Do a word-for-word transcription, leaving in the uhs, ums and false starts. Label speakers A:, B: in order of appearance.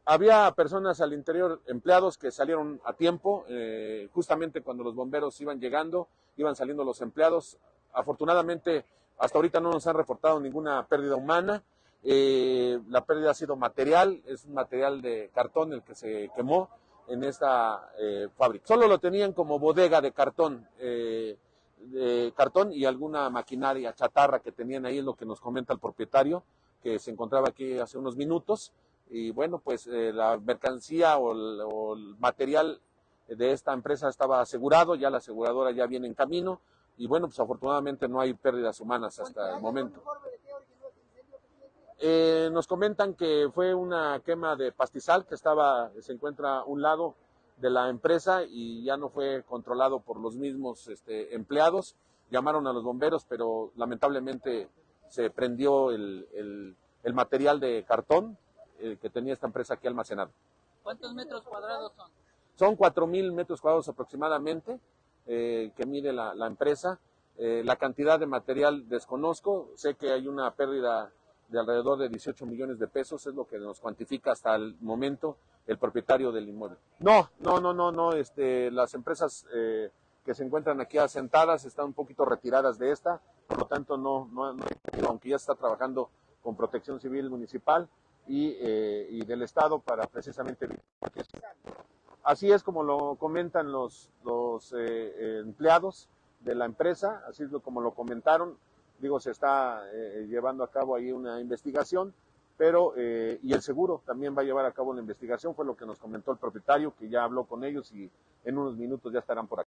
A: Había personas al interior, empleados que salieron a tiempo, eh, justamente cuando los bomberos iban llegando, iban saliendo los empleados. Afortunadamente, hasta ahorita no nos han reportado ninguna pérdida humana. Eh, la pérdida ha sido material, es un material de cartón el que se quemó en esta eh, fábrica. Solo lo tenían como bodega de cartón, eh, de cartón y alguna maquinaria chatarra que tenían ahí, es lo que nos comenta el propietario, que se encontraba aquí hace unos minutos. Y bueno, pues eh, la mercancía o el, o el material de esta empresa estaba asegurado, ya la aseguradora ya viene en camino, y bueno, pues afortunadamente no hay pérdidas humanas hasta el momento. Eh, nos comentan que fue una quema de pastizal que estaba, se encuentra a un lado de la empresa y ya no fue controlado por los mismos este, empleados. Llamaron a los bomberos, pero lamentablemente se prendió el, el, el material de cartón eh, que tenía esta empresa aquí almacenado.
B: ¿Cuántos metros cuadrados son?
A: Son cuatro mil metros cuadrados aproximadamente eh, que mide la, la empresa. Eh, la cantidad de material desconozco, sé que hay una pérdida de alrededor de dieciocho millones de pesos, es lo que nos cuantifica hasta el momento el propietario del inmueble. No, no, no, no, no, este, las empresas eh, que se encuentran aquí asentadas están un poquito retiradas de esta, por lo tanto no, no, no aunque ya está trabajando con Protección Civil Municipal y, eh, y del Estado para precisamente evitar. Así es como lo comentan los, los eh, empleados de la empresa, así es como lo comentaron. Digo, se está eh, llevando a cabo ahí una investigación, pero, eh, y el seguro también va a llevar a cabo la investigación, fue lo que nos comentó el propietario, que ya habló con ellos y en unos minutos ya estarán por aquí.